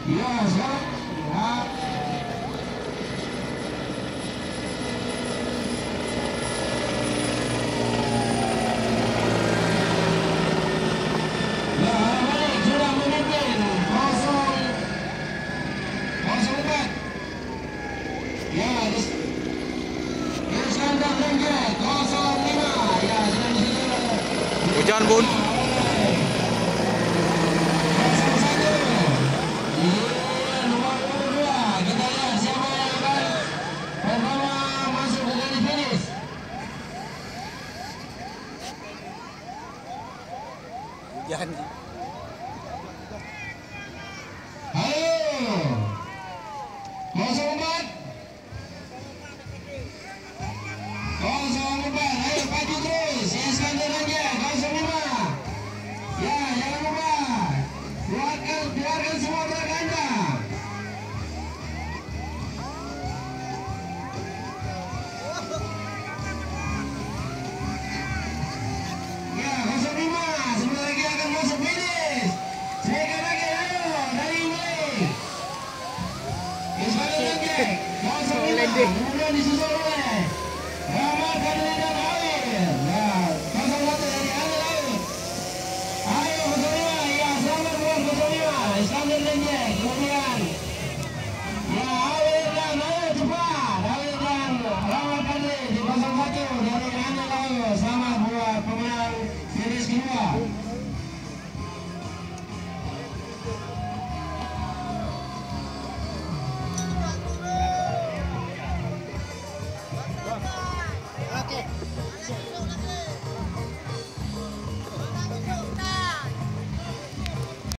Iya, sekarang. Ya. Ya, balik sudah memimpin 004. Ya, Iskandar Lengket 05. Ya, sudah di situ. Hujan, Bun. 01. Iya, nomor 22. Kita lihat siapa yang akan pertama masuk ke garis finish. Hujan. Ayo, 04. 04, ayo maju terus. Iskandar Lengket 05. Ya, jangan lupa. Biarkan semua berganda. Ya, 05. Sebentar lagi akan masuk finish. Sedikit lagi, ayo, dari mulai. Iskandar Lengket 05. Kemudian disusul oleh Rahmat Kadri dan Awil. Ya, 01 dari Adil Awil. Ayo 05, ya selamat buat 05. Iskandar Lengket. Kemudian